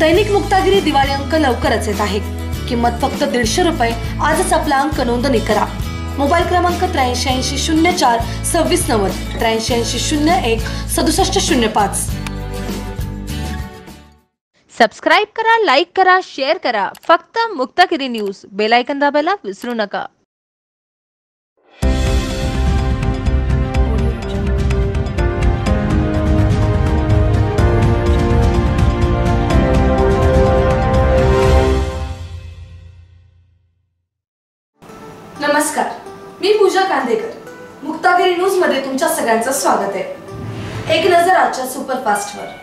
दैनिक मुक्तागिरी दिवाळी अंक लवकरच येत आहे। किंमत फक्त 150 रुपये। आजच आपला अंक नोंदणी करा। मोबाईल क्रमांक 8380 04 2690 8380 01 6705। सबस्क्राइब करा, लाईक करा, शेअर करा। फक्त मुक्तागिरी न्यूज बेल आयकॉन दाबायला विसरू नका। नमस्कार, मी पूजा कांदेकर। मुक्तागिरी न्यूज मध्ये तुमच्या सगळ्यांचं स्वागत आहे। एक नजर आजच्या सुपरफास्ट वर।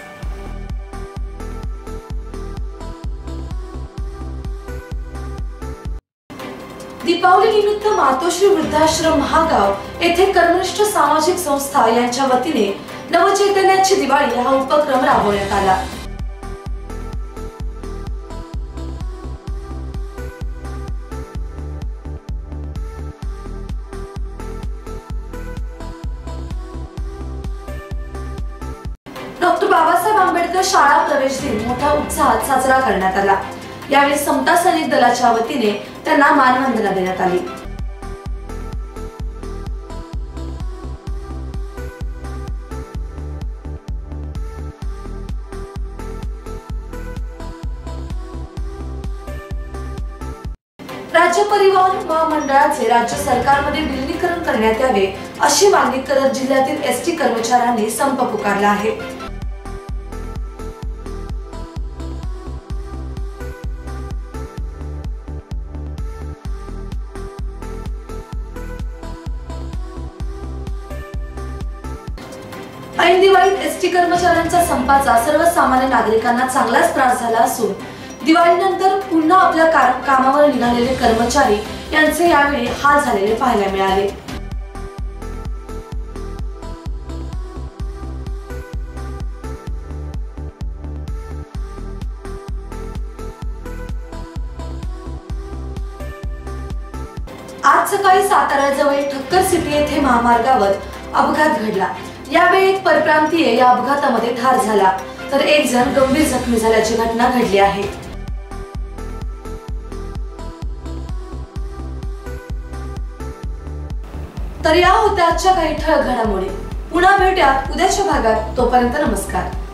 दीपावली निमित्त मातोश्री वृद्धाश्रम महागाव येथे कर्मनिष्ठ सामाजिक संस्था यांच्या वतीने नवचैतन्याची दिवाळी हा उपक्रम राबवण्यात आला। डॉक्टर बाबासाहेब आंबेडकर शाळा प्रवेश दिन मोठ्या उत्साहात साजरा करण्यात आला। यावेळी समता सैनिक दलाच्या वतीने त्यांना मानवंदना देण्यात आली। राज्य परिवहन महामंडळाचे राज्य सरकारमध्ये विलीनीकरण करण्यात यावे अशी मागणी करत जिल्ह्यातील एसटी कर्मचाऱ्यांनी संप पुकारला आहे। ऐन दिवाळीत एसटी कर्मचाऱ्यांच्या संपाचा सर्वसामान्य नागरिकांना चांगलाच त्रास झाला असून दिवाळीनंतर पुन्हा आपल्या कामावर निघालेले कर्मचारी यांचे यावेळी हाल झालेले पाहायला मिळाले। आज सकाळी साताऱ्याजवळ ठक्कर सिटी येथे महामार्गावर अपघात घडला। यावेळी एक परप्रांतीय या अपघातामध्ये ठार झाला तर एक जण गंभीर जखमी झाल्याची घटना घडली आहे। तर या होत्या आजच्या काही ठळक घडामोडी। पुन्हा भेटूया उद्याच्या भागात। तोपर्यंत नमस्कार।